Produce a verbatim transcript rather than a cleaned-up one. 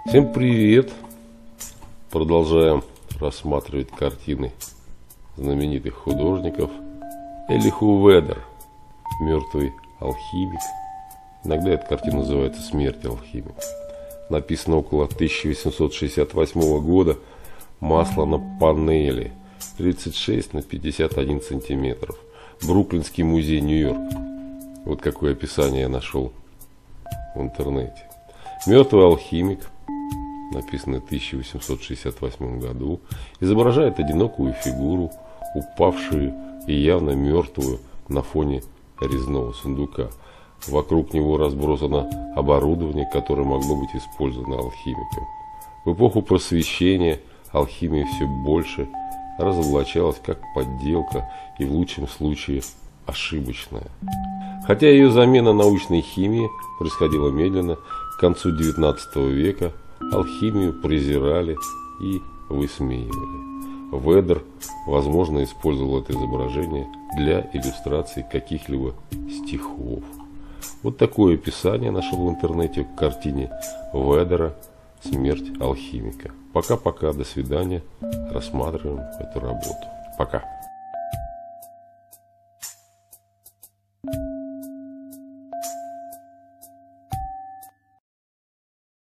Всем привет! Продолжаем рассматривать картины знаменитых художников. Элиху Ведер, «Мертвый алхимик». Иногда эта картина называется «Смерть алхимика». Написано около тысяча восемьсот шестьдесят восьмого года. Масло на панели тридцать шесть на пятьдесят один сантиметров. Бруклинский музей, Нью-Йорк. Вот какое описание я нашел в интернете. «Мертвый алхимик», написано в тысяча восемьсот шестьдесят восьмом году, изображает одинокую фигуру, упавшую и явно мертвую на фоне резного сундука. Вокруг него разбросано оборудование, которое могло быть использовано алхимиком. В эпоху просвещения алхимия все больше разоблачалась как подделка и в лучшем случае ошибочная. Хотя ее замена научной химией происходила медленно, к концу девятнадцатого века алхимию презирали и высмеивали. Ведер, возможно, использовал это изображение для иллюстрации каких-либо стихов. Вот такое описание нашел в интернете к картине Ведера «Смерть алхимика». Пока-пока, до свидания. Рассматриваем эту работу. Пока.